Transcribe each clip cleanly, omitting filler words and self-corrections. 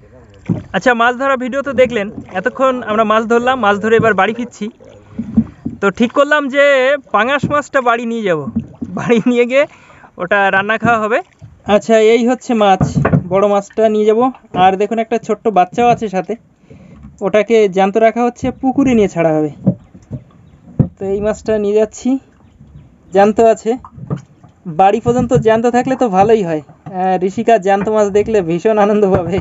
আচ্ছা, মাছ ধরা ভিডিও তো দেখলেন, এতক্ষণ আমরা মাছ ধরলাম, মাছ ধরে এবার বাড়ি ফিরছি। তো ঠিক করলাম যে পাঙাশ মাছটা বাড়ি নিয়ে যাব, বাড়ি নিয়ে গিয়ে ওটা রান্না খাওয়া হবে। আচ্ছা, এই হচ্ছে মাছ, বড় মাছটা নিয়ে যাব। আর দেখুন একটা ছোট্ট বাচ্চাও আছে সাথে, ওটাকে জ্যান্ত রাখা হচ্ছে, পুকুরে নিয়ে ছাড়া হবে। তো এই মাছটা নিয়ে যাচ্ছি, জ্যান্ত আছে। বাড়ি পর্যন্ত জ্যান্ত থাকলে তো ভালোই হয়। ঋষিকা জ্যান্ত মাছ দেখলে ভীষণ আনন্দ পাবে।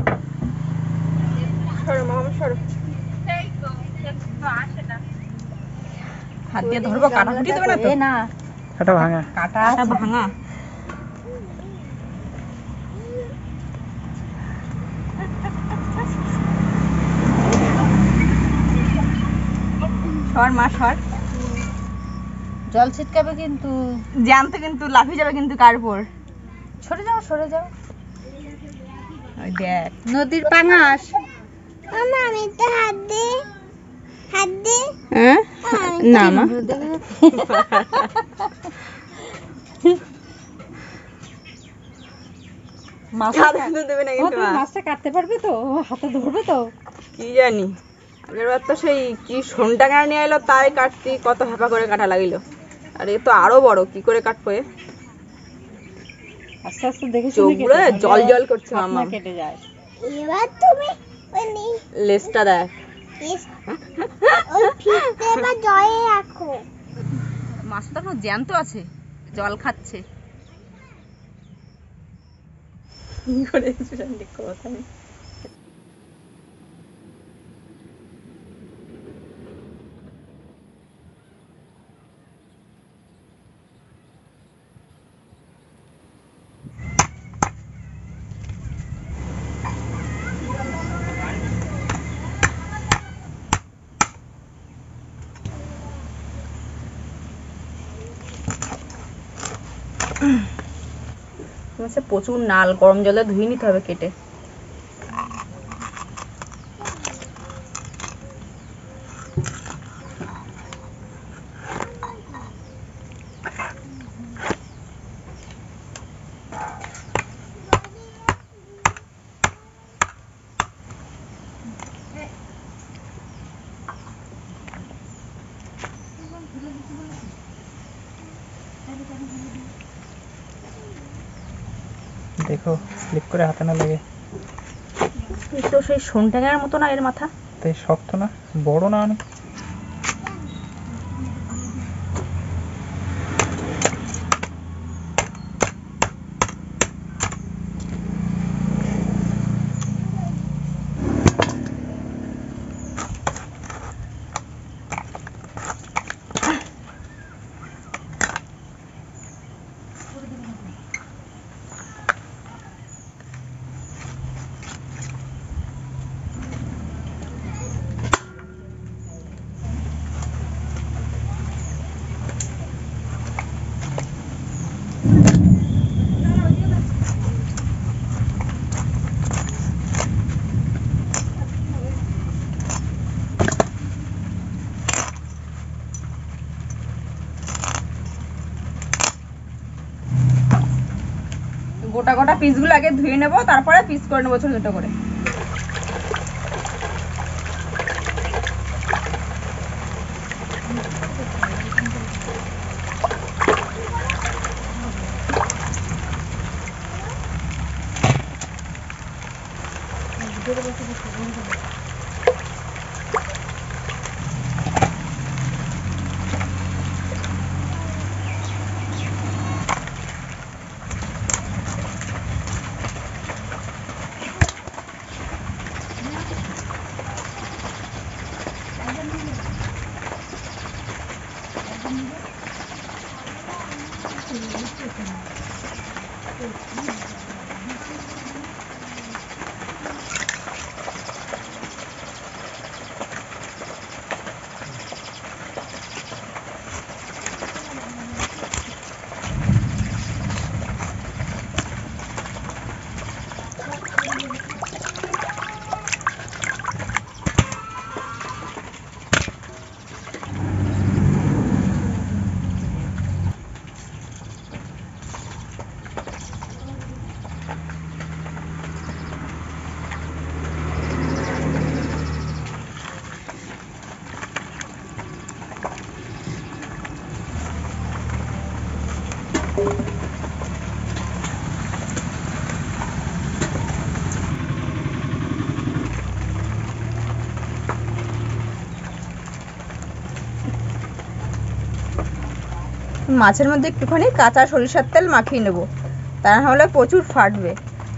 হাত দিয়ে ধরবো, কাটা ফুটিয়ে দেবে না তো? না, কাটা ভাঙা, কাটা ভাঙা। সর মা সর, জল ছিটকাবে কিন্তু, জ্যান্ত কিন্তু লাফিয়ে যাবে কিন্তু কার উপর। সরে যাও সরে যাও। ওই দেখ নদীর পাঙাশ। মামা আমি তো হাত দে হ্যাঁ না মা, মাছটা কাটতে পারবে তো, হাতে ধরবে তো? কি জানি, এবার তো সেই কি শোনটা কেন নিয়ে এলো, তাই কাটতি কত হাঁপা করে কাটা লাগিল। আর এ তো আরো বড়, কি করে কাটবো? আস্তে আস্তে দেখে চোখগুলো জল জল করছে মামা। কেটে যায়। এবার তুমি লেজটা দেখ, ওই ফিতে বা জয়ে রাখো। মাছ তো এখন জ্যান্ত আছে, জল খাচ্ছে। কি করে কথা নেই। প্রচুর নাল, গরম জলে ধুয়ে নিতে হবে কেটে। দেখো স্লিপ করে হাতে না লাগে। তো সেই শোনটাঙার মতো না এর মাথা, তাই শক্ত না, বড় না অনেক। গোটা গোটা পিসগুলো আগে ধুয়ে নেবো, তারপরে পিস করে নেবো ছোট ছোট করে। মাছের মধ্যে একটুখানি কাঁচা সরিষার তেল মাখিয়ে নেব, তা না হলে প্রচুর ফাটবে।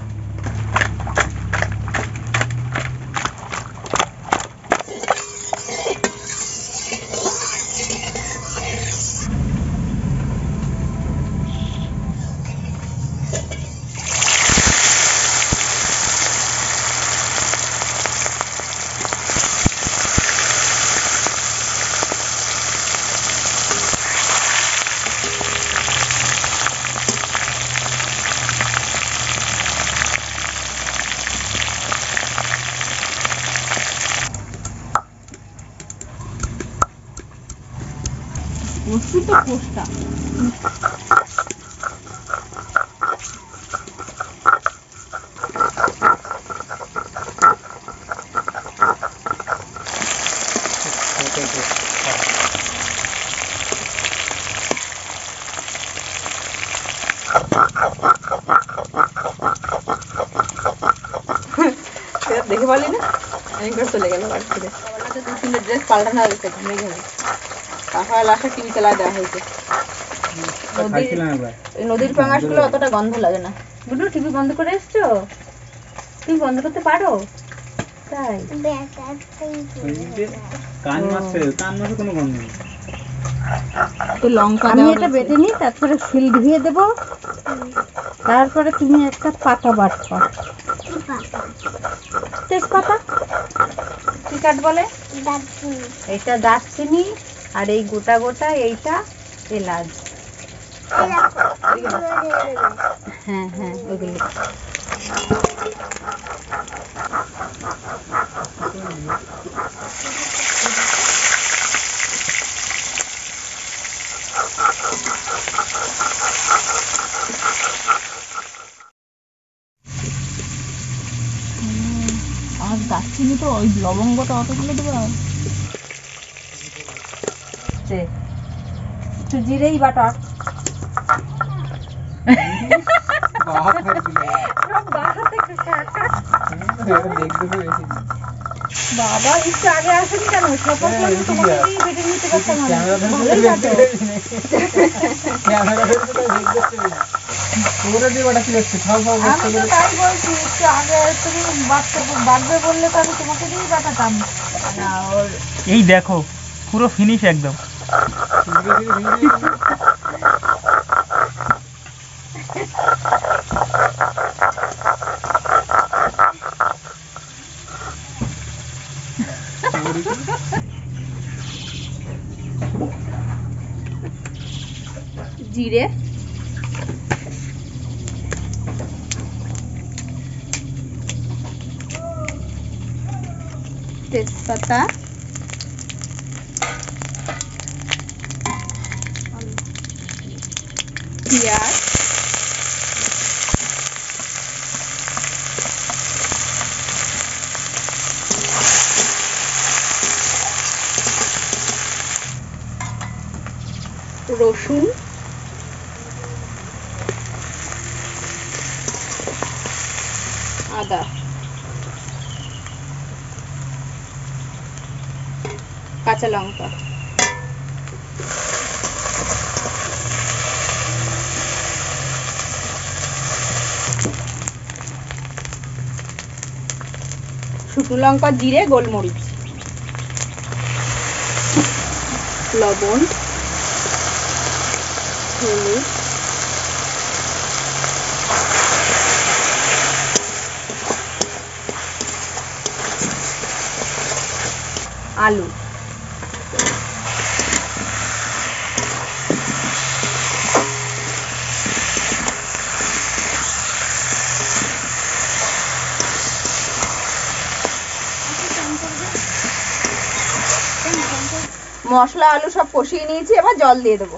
দেখে বলি না একবার চলে গেল বাড়ি থেকে। দু তিনটে ড্রেস পাল্টানো হয়েছে, ঘুমে ঘুমে কাঁকড়া লাশা টিভি চালা দেওয়া হয়েছে। নদীর পাঙাশ গুলো অতটা গন্ধ লাগে না। বুডু টিভি বন্ধ করে এসছো? তুমি বন্ধ করতে পারো? তাই লঙ্কা আমি এটা বেটে নিই, তারপরে শিল ধুয়ে দেব, তারপরে তুমি একটা পাতা বাটবা। তেজপাতা কি কাট বলে? এইটা দারচিনি, আর এই গোটা গোটা এইটা এলাচ। হ্যাঁ হ্যাঁ ওগুলো। আর দারচিনি তো ওই লবঙ্গটা অতগুলো দেবো। একটু জিরেই বাটা। বাবা একটু আগে আসেনি কেন? সকাল তোমাকে বেটে নিতে পারতাম। আমি তো তাই বলছি, একটু আগে তুমি বাটবে বললে তো আমি তোমাকে দিয়েই বাটাতাম। এই দেখো পুরো ফিনিশ একদম। জিরে, তেজপাতা, পেঁয়াজ, রসুন, আদা, কাঁচা লঙ্কা, শুকনো লঙ্কা, জিরে, গোলমরিচ, লবণ, হলুদ, আলু, মশলা আলু সব কষিয়ে নিয়েছি, এবার জল দিয়ে দেবো।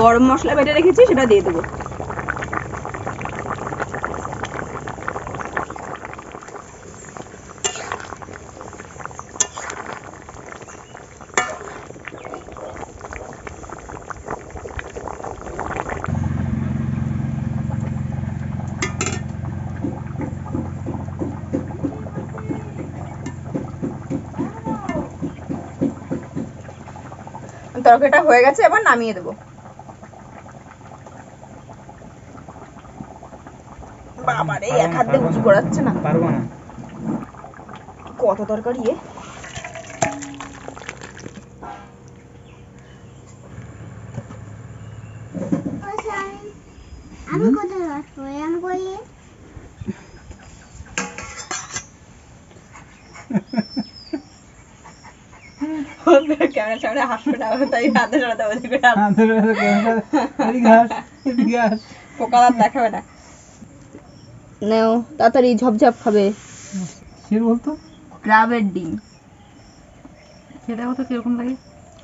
গরম মশলা বেটে রেখেছি, সেটা দিয়ে দেবো। তরকারিটা হয়ে গেছে, এবার নামিয়ে দেবো। বাবারে এক হাত দিয়ে উঁচু করাচ্ছে না, পারবো না। কত তরকারি এ। আমি কোথায় আসবো এরম করলে? ক্যামেরার সামনে হাসবে না, তাই হাতে সারাতে পোকা দাঁত দেখাবে না। নেও তাড়াতাড়ি, ঝপঝপ খাবে। শির বলতো ক্রাবের ডিম। সেটা তো কিরকম লাগে?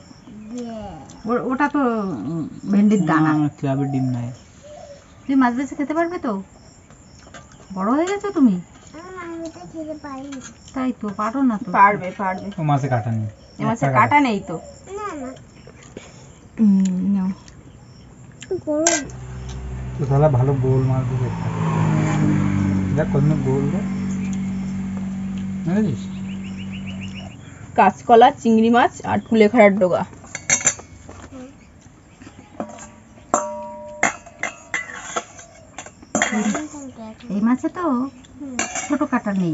ওটা তো ভেন্ডির দানা। ক্রাবের ডিম নাই। তুমি মাছ বেছে খেতে পারবে তো? বড় হয়ে গেছো তুমি। আমি তো খেতে পারি না। তাই তো, পারো না তো। পারবে পারবে, ও মাছে কাটা নেই। এ মাছে কাটা নেই তো। না না নাও। গরম। তো তাহলে ভালো গোল মাছ দিয়ে খাবে। দেখ কত গোল রে, বুঝেছিস? কাঁচকলা, চিংড়ি মাছ আর কুলেখাড়ার ডগা। এই মাছে তো ছোট কাটা নেই।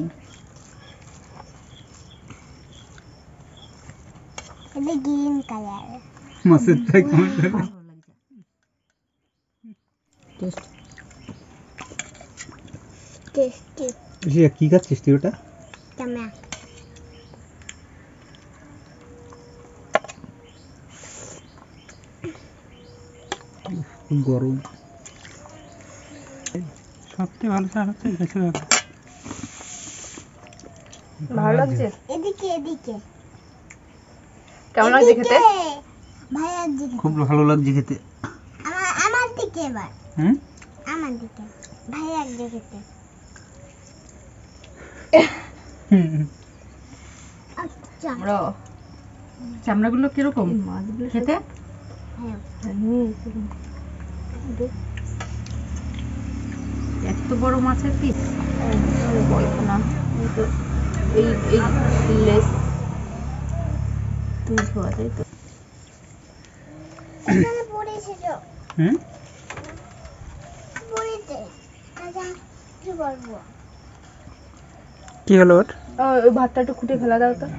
এটা গ্রিন কালার। মাছের তাই কেমন টেস্টি। কি খাচ্ছিস তুই ওটা? চামড়া। খুব গরম। সবচেয়ে ভালো স্বাদ হচ্ছে বেশি ভালো লাগছে? এদিকে এদিকে। কেমন লাগছে খেতে? ভাইয়ার দিকে। খুব ভালো লাগছে খেতে। আমার দিকে এবার। হুম, আমার দিকে। ভাইয়ার দিকে খেতে। আচ্ছা। চামড়াগুলো কিরকম খেতে? এত বড় মাছের পিস। না, এই এই লেস তুমি ছোঁয়া, তাই তো? এখানে পড়েছিল। হুম, পড়েছে। আচ্ছা কি বলবো? কি হলো ওর? ওই ভাতটা একটু খুঁটে ফেলা দাও তো।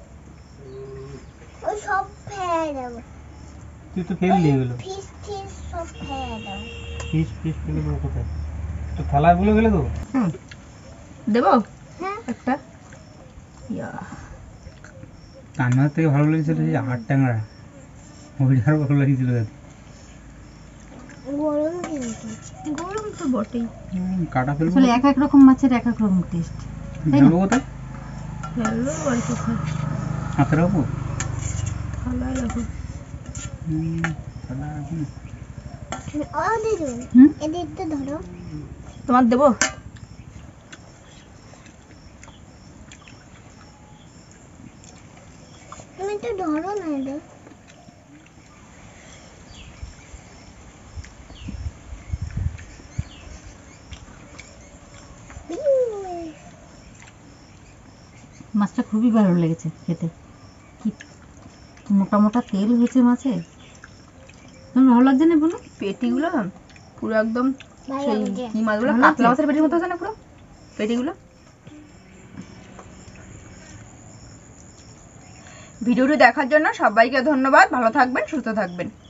ওই সব ফেলে দেবো। তুই তো ফেল দিয়ে গেল। ফিস ফিস সব ফেলে দেবো। ফিস ফেলে দেবো কোথায়? তো থালায় গুলো ফেলে দেবো। দেবো হ্যাঁ। একটা। রান্নার থেকে ভালো লেগেছিল যে হাড় ট্যাংরা, ওইটার ভালো লেগেছিল। গরম কিন্তু। গরম তো বটেই। কাটা ফেলবো। আসলে এক এক রকম মাছের এক এক রকম টেস্ট। ফেলবো কোথায়? ফেললো আর কোথায়? হাতের ওপর। থালায় রাখো। থালা রাখুন। ও দিদু হুম? এদিকটা ধরো। তোমার দেবো? তুমি একটু ধরো না এদের। মাছটা খুবই ভালো লেগেছে খেতে। কি মোটা মোটা তেল হয়েছে মাছে। তোমার ভালো লাগছে না বলো? পেটিগুলো পুরো একদম ভাই সেই আমাকে। কি মাছগুলো, ভালো কাতলা লাগছে? মাছের পেটির মতো আছে না পুরো পেটিগুলো। ভিডিওটি দেখার জন্য সবাইকে ধন্যবাদ। ভালো থাকবেন, সুস্থ থাকবেন।